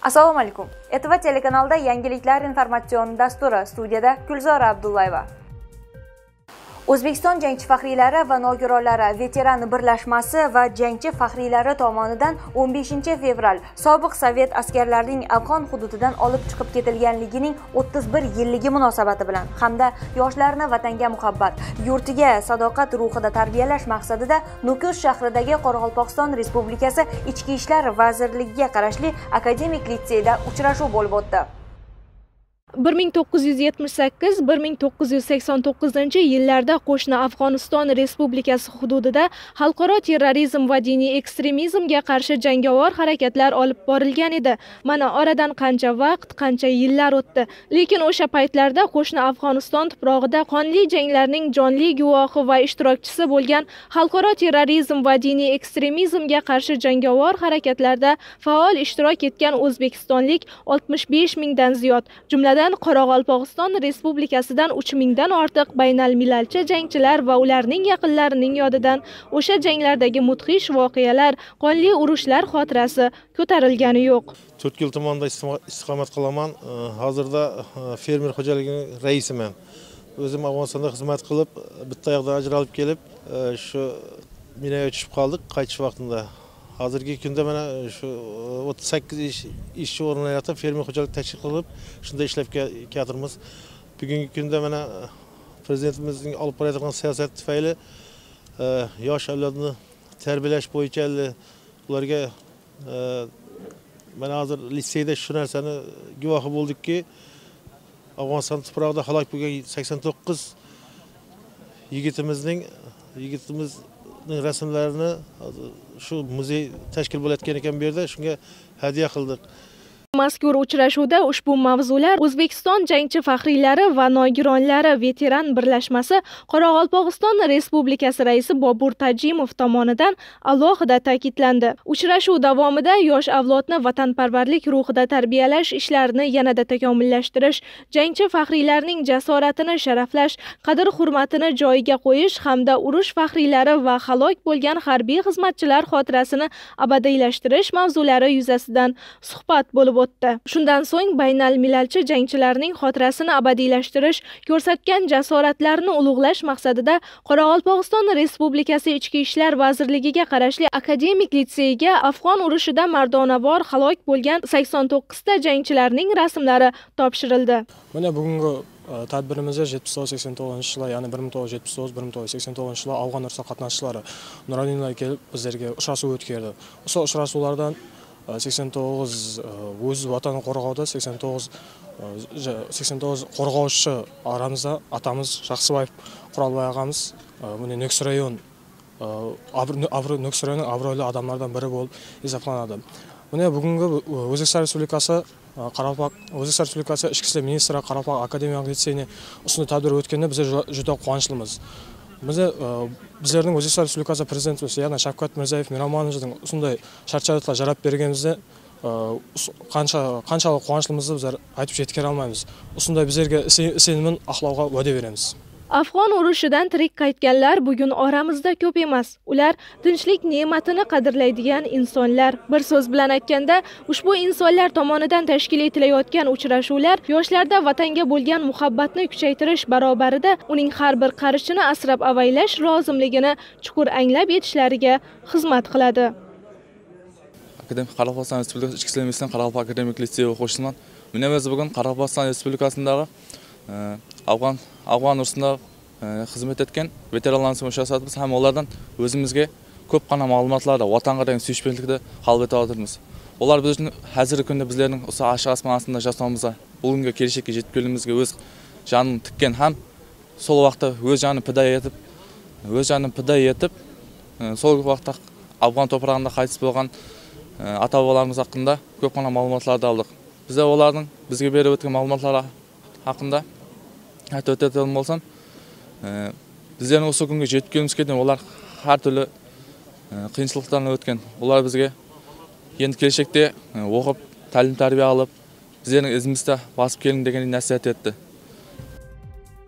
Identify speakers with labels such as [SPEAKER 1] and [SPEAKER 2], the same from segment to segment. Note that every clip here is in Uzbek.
[SPEAKER 1] Assalomu alaykum. ETV telekanalida yangiliklar informatsion dasturi, studiyada Gulzora Abdullayeva. O'zbekiston jangchi faxriylari va nogironlari veteran birlashmasi va jangchi faxriylari tomonidan 15 fevral sobiq sovet askarlarining Afg'on hududidan olib chiqib ketilganligining 31 yilligi munosabati bilan hamda yoshlarni vatanga muhabbat, yurtiga sadoqat ruhida tarbiyalash maqsadida Nukus shahridagi Qoraqalpog'iston Respublikasi Ichki ishlar vazirligiga qarashli akademik litseyda uchrashuv bo'lib o'tdi. 1978-1989 yillarda qo'shni Afg'oniston Respublikasi hududida xalqaro terrorizm va diniy ekstremizmga qarshi jangovar harakatlar olib borilgan edi. Mana oradan qancha vaqt, qancha yillar o'tdi. Lekin o'sha paytlarda qo'shni Afg'oniston tuprog'ida qonli janglarning jonli guvohi va ishtirokchisi bo'lgan xalqaro terrorizm va diniy ekstremizmga qarshi jangovar harakatlarda faol ishtirok etgan o'zbekistonlik 65 mingdan ziyod, jumladan Qoraqalpog'iston Respublikasidan 3 mingdan ortiq baynalmillatchi jangchilar va ularning yaqinlarining yodidan o'sha janglardagi mudhish voqealar, qonli urushlar xotirasi ko'tarilgani yo'q.
[SPEAKER 2] 4 yil tumanida istiqomat qilaman. Hozirda fermer xo'jaligining raisiman. O'zim Afg'onistonda xizmat qilib, bitta yoqdan ajralib kelib, shu minaga tushib qoldik qaytish vaqtida. Hozirgi kunda mana shu 38 ishchi o'rnayotib fermer xo'jalik tashkil qilib, shunda ishlab keltirmiz. Bugungi kunda mana prezidentimizning olib borayotgan siyosat tufayli yosh avlodni tarbiyalash bo'yicha ularga mana hozir litseyda shu narsani guvohi bo'ldikki, Afg'oniston tuprog'ida halok bo'lgan 89 yigitimizning rasmlarini shu muzey tashkil bo'layotgan ekan bu yerda, shunga hadya qildik.
[SPEAKER 1] Mazkur uchrashuvda ushbu mavzular O'zbekiston jangchi faxriylari va nogironlari veteran birlashmasi Qoraqalpog'iston Respublikasi raisi Bobur Tajimov tomonidan alohida ta'kidlandi. Uchrashuv davomida yosh avlodni vatanparvarlik ruhida tarbiyalash ishlarini yanada takomillashtirish, jangchi faxriylarning jasoratini sharaflash, qadr-hurmatini joyiga qo'yish hamda urush faxriylari va halok bo'lgan harbiy xizmatchilar xotirasini abadiylashtirish mavzulari yuzasidan suhbat bo'lib o'tdi. Shundan so'ng baynalmillatchi jangchilarning xotirasini abadiylashtirish, ko'rsatgan jasoratlarini ulug'lash maqsadida Qoraqalpog'iston Respublikasi Ichki ishlar vazirligiga qarashli akademik litseyga Afg'on urushida mardonavor halok bo'lgan 89 ta jangchilarning rasmlari topshirildi.
[SPEAKER 3] Mana bugungi tadbirimizda 79-yillar, ya'ni 1979-1989 yillar Afg'on urushi qatnashchilari nuroniylar kelib bizlarga uchrashuv o'tkazdi. O'sha uchrashuvlardan 89 o'z vatanini qo'rg'ovda 89 qo'rg'ovchi aramizda atamiz Shaxsiboyev Qurolboy og'amiz buni Nukus rayonining obro'li odamlardan biri bo'lib hisoblanadi. Buni bugungi O'zbekiston Respublikasi Ichki ishlar ministri Qoraqalpoq akademik litseyning ustida tadbir o'tganda biz juda quvonchlimiz. Bizlarning O'zbekiston Respublikasi prezidentimiz, ya'ni Shavkat Mirziyoyev Miromonovning shunday shart-sharoitlar jarab berganimizda qanchalik quvonchimizni bizlar aytib yetkazib olmaymiz. Shunday bizlarga isinmin axloqqa va'da beramiz.
[SPEAKER 1] Afg'on urushidan tirik qaytganlar bugun oramizda ko'p emas. Ular tinchlik ne'matini qadrlaydigan insonlar. Bir so'z bilan aytganda, ushbu insonlar tomonidan tashkil etilayotgan uchrashuvlar yoshlarda vatanga bo'lgan muhabbatni kuchaytirish barobarida uning har bir qarishini asrab-avaylash lozimligini chuqur anglab yetishlariga xizmat qiladi.
[SPEAKER 4] Qoraqalpog'iston Respublikasi Ichki ishlar ministri Qoraqalpoq akademik litseyi o'quvchisiman. Men o'zi bugun Qoraqalpog'iston Respublikasidagi Afg'on urushida xizmat etgan veteranlarni mushosatimiz ham ulardan o'zimizga ko'p qana ma'lumotlarda vatanga degan suyishmanlikda hal eta olamiz. Ular biz uchun hozirgi kunda bizlarning o'sha ochiq osmon ostida yashashimizga, bugungi kelishga yetib kelishimizga o'z jonini tikkan ham sol vaqtda o'z jonini piday etib, sol vaqtda Afg'on to'prog'ida qaytib bo'lgan ata-bobolarimiz haqida ko'p qana ma'lumotlarni oldik. Biz ularning bizga berib o'tgan ma'lumotlari haqida aytib o'tadigan bo'lsam, bizlarning o'sha kunga yetib kelishimizga ular har turli qiyinchiliklardan o'tgan. Ular bizga endi kelishakda o'qib, ta'lim-tarbiya olib, bizlarning izimizda bosib keling degan nasihat etdi.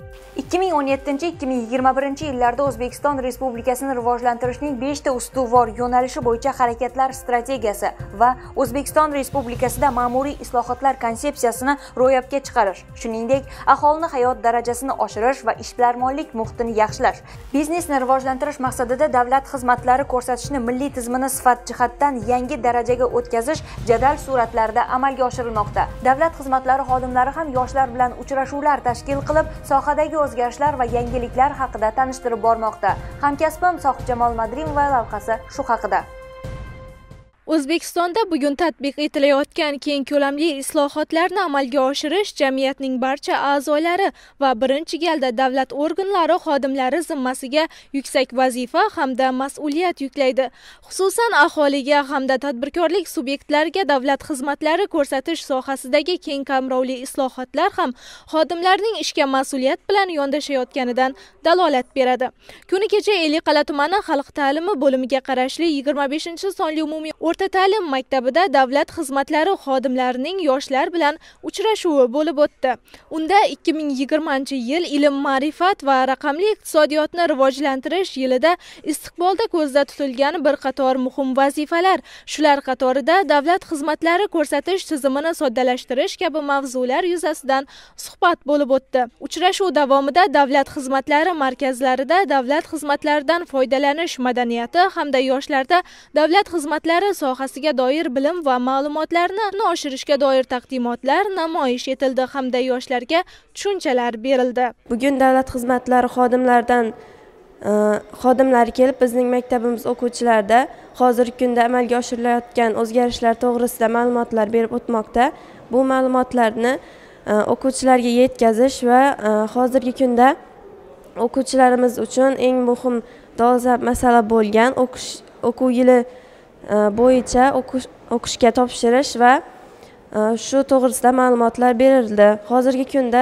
[SPEAKER 5] 2017-2021 yillarda O'zbekiston Respublikasini rivojlantirishning 5 ta ustuvor yo'nalishi bo'yicha harakatlar strategiyasi va O'zbekiston Respublikasida ma'muriy islohotlar konsepsiyasini ro'yobga chiqarish, shuningdek, aholini hayot darajasini oshirish va ishbilarmonlik muhitini yaxshilash, biznesni rivojlantirish maqsadida davlat xizmatlari ko'rsatishni milliy tizimini sifat jihatdan yangi darajaga o'tkazish jadal suratlarda amalga oshirilmoqda. Davlat xizmatlari xodimlari ham yoshlar bilan uchrashuvlar tashkil qilib, sohadagi o'zgarishlar va yangiliklar haqida tanishtirib bormoqda. Hamkasbim Sohibjamol Madrimova lavhasi shu haqida.
[SPEAKER 1] O'zbekistonda bugun tatbiq etilayotgan keng ko'lamli islohotlarni amalga oshirish jamiyatning barcha a'zolari va birinchi galda davlat organlari xodimlari zimmasiga yuksak vazifa hamda mas'uliyat yuklaydi. Xususan aholiga hamda tadbirkorlik subyektlariga davlat xizmatlari ko'rsatish sohasidagi keng qamrovli islohotlar ham xodimlarning ishga mas'uliyat bilan yondashayotganidan dalolat beradi. Kuni kecha Ellikqal'a tumani xalq ta'limi bo'limiga qarashli 25-sonli umumiy o'rta ta'lim maktabida davlat xizmatlari xodimlarining yoshlar bilan uchrashuvi bo'lib o'tdi. Unda 2020-yil ilm, ma'rifat va raqamli iqtisodiyotni rivojlantirish yilida istiqbolda ko'zda tutilgan bir qator muhim vazifalar, shular qatorida davlat xizmatlari ko'rsatish tizimini soddalashtirish kabi mavzular yuzasidan suhbat bo'lib o'tdi. Uchrashuv davomida davlat xizmatlari markazlarida davlat xizmatlaridan foydalanish madaniyati hamda yoshlarda davlat xizmatlari sohasiga doir bilim va ma'lumotlarni oshirishga doir taqdimotlar namoyish etildi hamda yoshlarga tushunchalar berildi.
[SPEAKER 6] Bugun davlat xizmatlari xodimlari kelib bizning maktabimiz o'quvchilarida hozirgi kunda amalga oshirilayotgan o'zgarishlar to'g'risida ma'lumotlar berib o'tmoqda. Bu ma'lumotlarni o'quvchilarga yetkazish va hozirgi kunda o'quvchilarimiz uchun eng muhim dolzarb masala bo'lgan o'quv yili bo'yicha o'qishga topshirish va shu to'g'risida ma'lumotlar berildi. Hozirgi kunda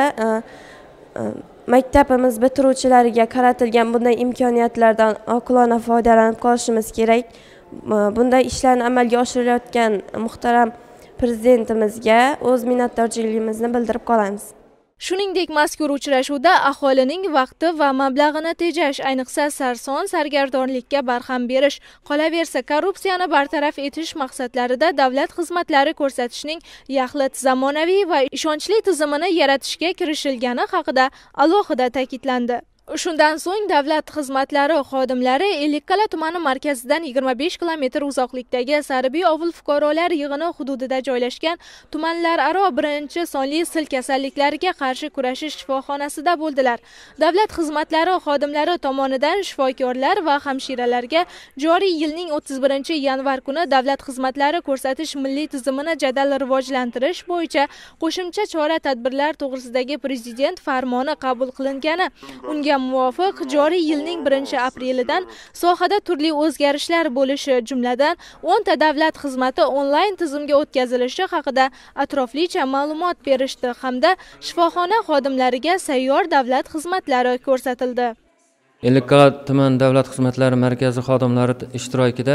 [SPEAKER 6] maktabimiz bitiruvchilariga qaratilgan bunday imkoniyatlardan oqilona foydalanib qolishimiz kerak. Bunday ishlarni amalga oshirayotgan muhtaram prezidentimizga o'z minnatdorchiligimizni bildirib qolamiz.
[SPEAKER 1] Shuningdek, mazkur uchrashuvda aholining vaqti va mablag'ini tejash, ayniqsa sarson sargardonlikka barham berish, qolaversa korrupsiyani bartaraf etish maqsadlarida davlat xizmatlari ko'rsatishning yaxlit, zamonaviy va ishonchli tizimini yaratishga kirishilgani haqida alohida ta'kidlandi. Shundan so'ng davlat xizmatlari xodimlari Ellikqal'a tumani markazidan 25 kilometr uzoqlikdagi Saribiy ovul fuqarolar yig'ini hududida joylashgan tumanlararo 1-sonli sil kasalliklariga qarshi kurashish shifoxonasida bo'ldilar. Davlat xizmatlari xodimlari tomonidan shifokorlar va hamshiralarga joriy yilning 31-yanvar kuni davlat xizmatlari ko'rsatish milliy tizimini jadal rivojlantirish bo'yicha qo'shimcha chora-tadbirlar to'g'risidagi prezident farmoni qabul qilingani, unga muvofiq joriy yilning 1-aprelidan sohada turli o'zgarishlar bo'lishi, jumladan 10 ta davlat xizmati onlayn tizimga o'tkazilishi haqida atroflicha ma'lumot berishdi hamda shifoxona xodimlariga sayyor davlat xizmatlari ko'rsatildi.
[SPEAKER 7] Ellikqal'a tuman davlat xizmatlari markazi xodimlari ishtirokida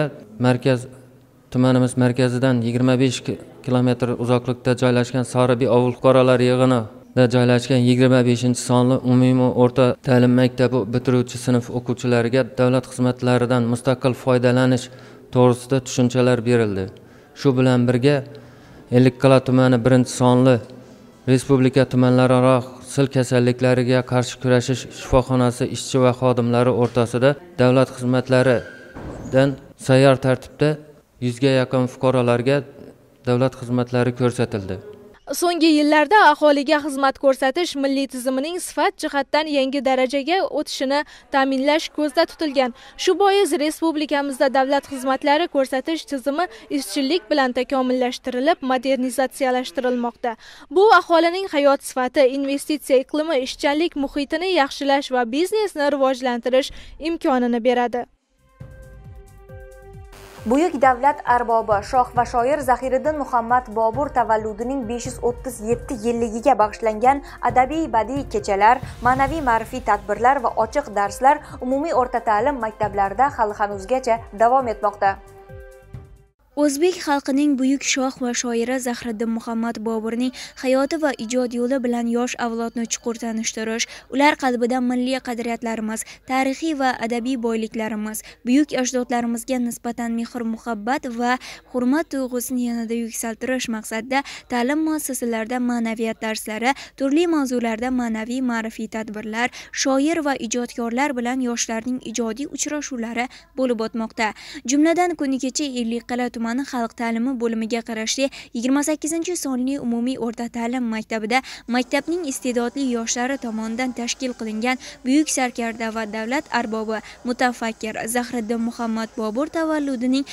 [SPEAKER 7] tumanimiz markazidan 25 kilometr uzoqlikda joylashgan Saribiy ovul fuqarolar yig'ini joylashgan 25-sonli umumiy o'rta ta'lim maktabi bitiruvchi sinf o'quvchilariga davlat xizmatlaridan mustaqil foydalanish to'g'risida tushunchalar berildi. Shu bilan birga Ellikqal'a tumani 1-sonli respublika tumanlararo sil kasalliklariga qarshi kurashish shifoxonasi ishchi va xodimlari o'rtasida davlat xizmatlaridan sayyor tartibda 100 ga yaqin fuqarolarga davlat xizmatlari ko'rsatildi.
[SPEAKER 1] So'nggi yillarda aholiga xizmat ko'rsatish milliy tizimining sifat jihatdan yangi darajaga o'tishini ta'minlash ko'zda tutilgan. Shu bois respublikamizda davlat xizmatlari ko'rsatish tizimi izchillik bilan takomillashtirilib, modernizatsiyalashtirilmoqda. Bu aholining hayot sifati, investitsiya iqlimi, ishchanlik muhitini yaxshilash va biznesni rivojlantirish imkonini beradi.
[SPEAKER 5] Buyuk davlat arbobi shoh va shoir Zahiriddin Muhammad Bobur tavalludining 537 yilligiga bag'ishlangan adabiy badiiy kechalar, ma'naviy ma'rifiy tadbirlar va ochiq darslar umumiy o'rta ta'lim maktablarida hali hanuzgacha davom etmoqda.
[SPEAKER 8] O'zbek xalqining buyuk shoh va shoiri Zahiriddin Muhammad Boburning hayoti va ijod yo'li bilan yosh avlodni chuqur tanishtirish, ular qalbida milliy qadriyatlarimiz, tarixiy va adabiy boyliklarimiz, buyuk ajdodlarimizga nisbatan mehr-muhabbat va hurmat tuyg'usini yanada yuksaltirish maqsadida ta'lim muassasalarida ma'naviyat darslari, turli mavzularda ma'naviy ma'rifiy tadbirlar, shoir va ijodkorlar bilan yoshlarning ijodiy uchrashuvlari bo'lib o'tmoqda. Jumladan kuni kecha Ellikqal'a tumani xalq ta'limi bo'limiga qarashli 28-sonli umumiy o'rta ta'lim maktabida maktabning iste'dodli yoshlari tomonidan tashkil qilingan buyuk sarkarda va davlat arbobi mutafakkir Zahiriddin Muhammad Bobur tavalludining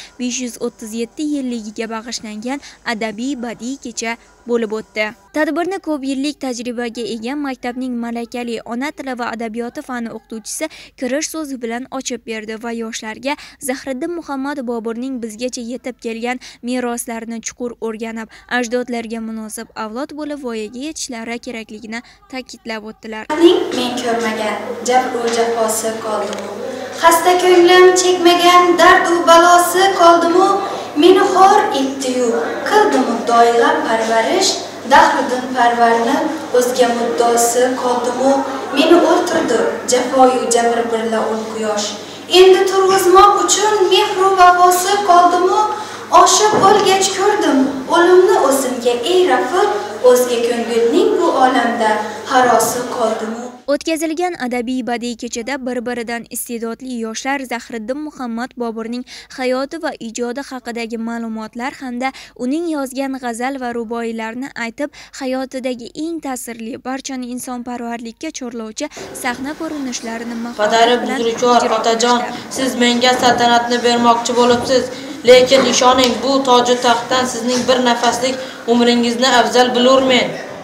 [SPEAKER 8] 537 yilligiga bag'ishlangan adabiy badiiy kecha bo'lib o'tdi. Tadbirni ko'p yillik tajribaga ega maktabning malakali ona tili va adabiyoti fani o'qituvchisi kirish so'zi bilan ochib berdi va yoshlarga Zahiriddin Muhammad Boburning bizgacha yetib kelgan meroslarini chuqur o'rganib, ajdodlarga munosib avlod bo'lib voyaga yetishlari kerakligini ta'kidlab o'tdilar.
[SPEAKER 9] Men ko'rmagan jabr va jafosi qoldimu, xasta ko'nglim chekmagan dard va balosi qoldimu, meni xor etdi-yu, qildimu doira parvarish, Dahriddin parvarni o'zga muddosi qoldimu, meni o'ltirdi jafoyu jabr birla ul quyosh. Endi turg'izmoq uchun mehr va vafosi qoldimu, oshib o'lgach ko'rdim o'limni o'zimga, ey Rafiq, o'zga ko'ngilning bu olamda harosi qoldimu.
[SPEAKER 8] O'tkazilgan adabiy badiiy kechada bir-biridan iste'dodli yoshlar Zahiriddin Muhammad Boburning hayoti va ijodi haqidagi ma'lumotlar hamda uning yozgan g'azal va ruboiylarini aytib, hayotidagi eng ta'sirli, barchani insonparvarlikka chorlovchi sahna ko'rinishlarini
[SPEAKER 10] Qadari buzrukor otajon, siz menga saltanatni bermoqchi bo'libsiz, lekin ishoning, bu toji taxtdan sizning bir nafaslik umringizni afzal bilurmen.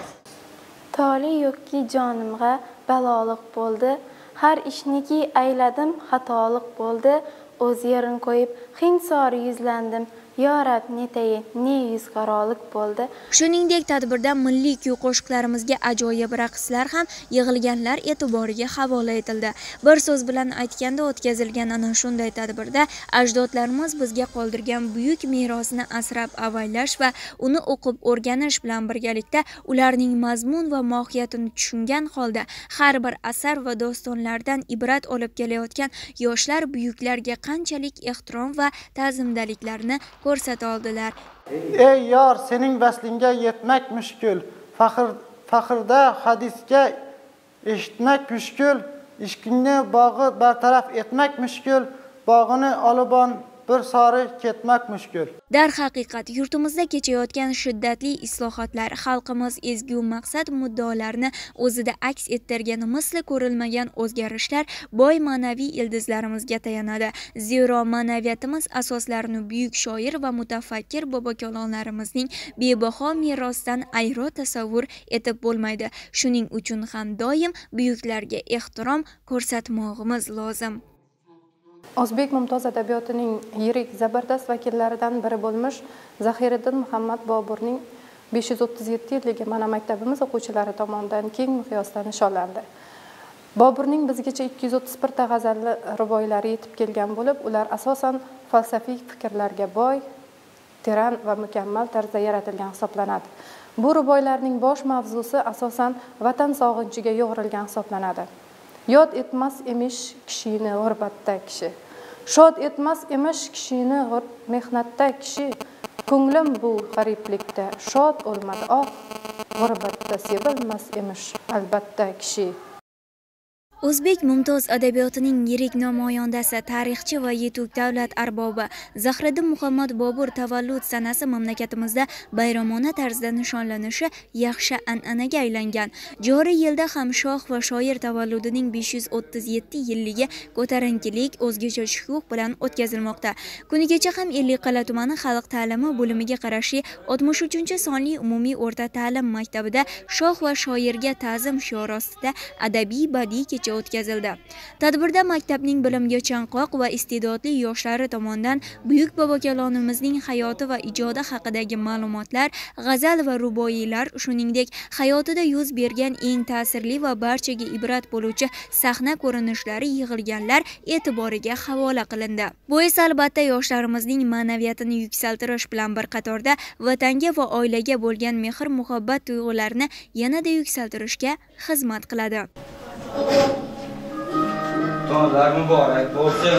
[SPEAKER 11] Toli yo'qki jonimga baloliq bo'ldi, har ishniki ayladim xatolik bo'ldi, o'z yerin qo'yib xinsori yuzlandim, yo Rab netayin ne yuzqarolik bo'ldi.
[SPEAKER 8] Shuningdek, tadbirda milliy kuy-qo'shiqlarimizga ajoyib raqslar ham yig'ilganlar e'tiboriga havola etildi. Bir so'z bilan aytganda, o'tkazilgan ana shunday tadbirda ajdodlarimiz bizga qoldirgan buyuk merosni asrab-avaylash va uni o'qib o'rganish bilan birgalikda ularning mazmun va mohiyatini tushungan holda har bir asar va dostonlardan ibrat olib kelayotgan yoshlar buyuklarga qanchalik ehtirom va ta'zimdaliklarni ko'rsata oldilar.
[SPEAKER 12] Ey yor, sening vaslingga yetmak mushkul, faxrda hadisga eshitmak mushkul, ishqingni bog'i bartaraf etmak mushkul, bog'ini olibon bir sori ketmak mushkul.
[SPEAKER 8] Darhaqiqat, yurtimizda kechayotgan shiddatli islohotlar xalqimiz ezgu maqsad muddaolarini o'zida aks ettirgan misli ko'rilmagan o'zgarishlar boy ma'naviy ildizlarimizga tayanadi. Zero ma'naviyatimiz asoslarini buyuk shoir va mutafakkir bobokalonlarimizning bebaho merosidan ayro tasavvur etib bo'lmaydi. Shuning uchun ham doim buyuklarga ehtirom ko'rsatmog'imiz lozim.
[SPEAKER 11] O'zbek mumtoz adabiyotining yirik zabardast vakillaridan biri bo'lmish Zahiriddin Muhammad Boburning 537 yilligi mana maktabimiz o'quvchilari tomonidan keng miqyosda nishonlandi. Boburning bizgacha 231 ta g'azalli ruboiylari yetib kelgan bo'lib, ular asosan falsafiy fikrlarga boy, teran va mukammal tarzda yaratilgan hisoblanadi. Bu ruboiylarning bosh mavzusi asosan vatan sog'inchiga yo'g'rilgan hisoblanadi. Yod etmas emish kishini g'urbatda kishi. Shod etmas emish kishini mehnatda kishi. Ko'nglim bu g'ariblikda shod o'lmadi, g'urbatda sevilmas emish albatta kishi.
[SPEAKER 8] O'zbek mumtoz adabiyotining yirik namoyandasi, tarixchi va yetuk davlat arbobi Zahiriddin Muhammad Bobur tavallud sanasi mamlakatimizda bayramona tarzda nishonlanishi yaxshi an'anaga aylangan. Joriy yilda ham shoh va shoir tavalludining 537 yilligi ko'tarinkilik, o'zgacha shukuh bilan o'tkazilmoqda. Kuni kecha ham Ellikqal'a tumani xalq ta'limi bo'limiga qarashli 63-sonli umumiy o'rta ta'lim maktabida shoh va shoirga ta'zim shiori ostida adabiy badiiy kecha o'tkazildi. Tadbirda maktabning bilimga chanqoq va iste'dodli yoshlari tomonidan buyuk bobokalonimizning hayoti va ijodi haqidagi ma'lumotlar, g'azal va ruboiylar, shuningdek hayotida yuz bergan eng ta'sirli va barchaga ibrat bo'luvchi sahna ko'rinishlari yig'ilganlar e'tiboriga havola qilindi. Bu esa albatta yoshlarimizning ma'naviyatini yuksaltirish bilan bir qatorda vatanga va oilaga bo'lgan mehr-muhabbat tuyg'ularini yanada yuksaltirishga xizmat qiladi.
[SPEAKER 13] Tonglar muborak bo'lsin.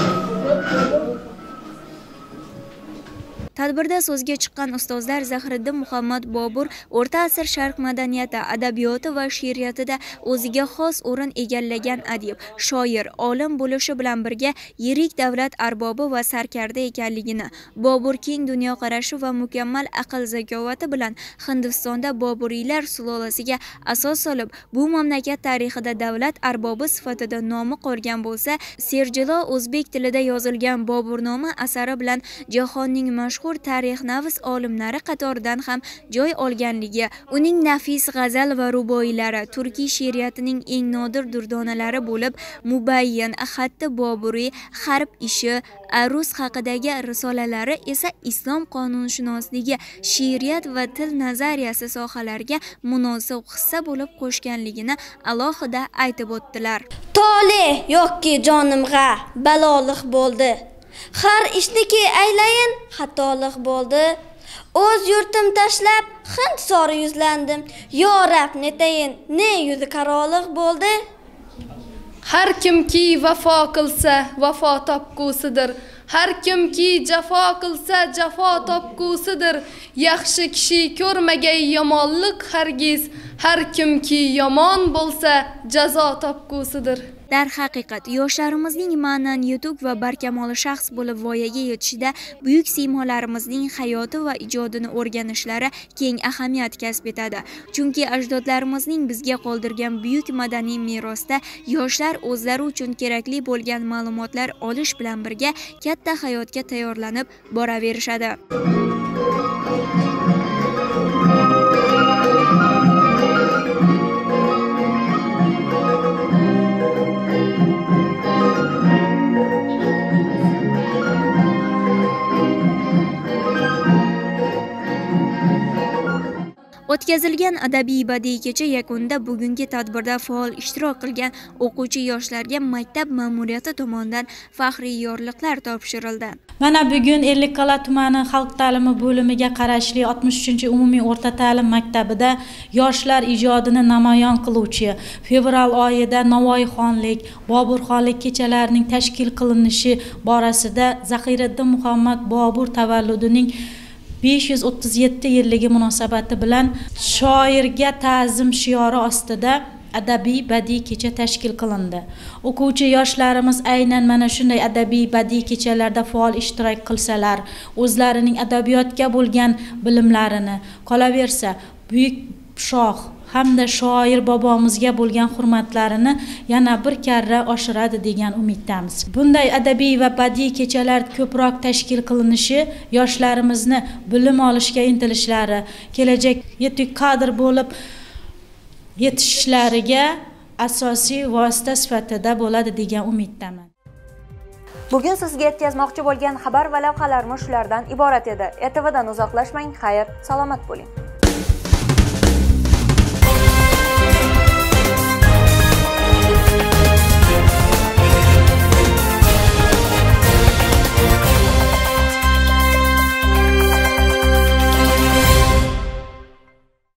[SPEAKER 8] Tadbirda so'zga chiqqan ustozlar Zahiriddin Muhammad Bobur o'rta asr sharq madaniyati, adabiyoti va she'riyatida o'ziga xos o'rin egallagan adib, shoir, olim bo'lishi bilan birga yirik davlat arbobi va sarkarda ekanligini, Bobur keng dunyoqarashi va mukammal aql zakovati bilan Hindistonda Boburiylar sulolasiga asos solib, bu mamlakat tarixida davlat arbobi sifatida nomi qolgan bo'lsa, Serjilo o'zbek tilida yozilgan Boburnoma asari bilan jahonning mashhur tarixnavis olimlari qatoridan ham joy olganligi, uning nafis g'azal va ruboiylari turkiy she'riyatining eng nodir durdonalari bo'lib, Mubayyin, Xatti Boburiy, Harb ishi, Arus haqidagi risolalari esa islom qonunshunosligi, she'riyat va til nazariyasi sohalariga munosib hissa bo'lib qo'shganligini alohida aytib o'tdilar.
[SPEAKER 14] Tole yoki jonimga baloliq bo'ldi. Har ishniki aylayin xatolik bo'ldi. O'z yurtim tashlab Hind sori yuzlandim. Yo Rab netayin ne yuzi qaroliq bo'ldi.
[SPEAKER 15] Har kimki vafo qilsa vafo topgusidir. Har kimki jafo qilsa jafo topgusidir. Yaxshi kishi ko'rmagay yomonlik hargiz. Har kimki yomon bo'lsa jazo topgusidir.
[SPEAKER 8] Dar haqiqat, yoshlarimizning ma'nan yutuq va barkamol shaxs bo'lib voyaga yetishida buyuk siymolarimizning hayoti va ijodini o'rganishlari keng ahamiyat kasb etadi. Chunki ajdodlarimizning bizga qoldirgan buyuk madaniy merosda yoshlar o'zlari uchun kerakli bo'lgan ma'lumotlar olish bilan birga katta hayotga tayyorlanib boraverishadi. O'tkazilgan adabiy badiiy kecha yakunida bugungi tadbirda faol ishtirok qilgan o'quvchi yoshlarga maktab ma'muriyati tomonidan faxriy yorliqlar topshirildi.
[SPEAKER 16] Mana bugun Ellikqal'a tumani xalq ta'limi bo'limiga qarashli 63-umumiy o'rta ta'lim maktabida yoshlar ijodini namoyon qiluvchi fevral oyida Navoiyxonlik, Boburxonlik kechalarining tashkil qilinishi borasida Zahiriddin Muhammad Bobur tavalludining 537 yilligi munosabati bilan shoirga ta'zim shiori ostida adabiy badiiy kecha tashkil qilindi. O'quvchi yoshlarimiz aynan mana shunday adabiy badiiy kechalarda faol ishtirok qilsalar, o'zlarining adabiyotga bo'lgan bilimlarini, qolaversa buyuk shoh hamda shoir bobomizga bo'lgan hurmatlarini yana bir karra oshiradi degan umiddamiz. Bunday adabiy va badiiy kechalar ko'proq tashkil qilinishi yoshlarimizni bilim olishga intilishlari, kelajak yetuk kadr bo'lib yetishishlariga asosiy vosita sifatida bo'ladi degan umiddaman.
[SPEAKER 5] Bugun sizga yetkazmoqchi bo'lgan xabar va lavhalarimiz shulardan iborat edi. ETVdan uzoqlashmang, xayr, salomat bo'ling.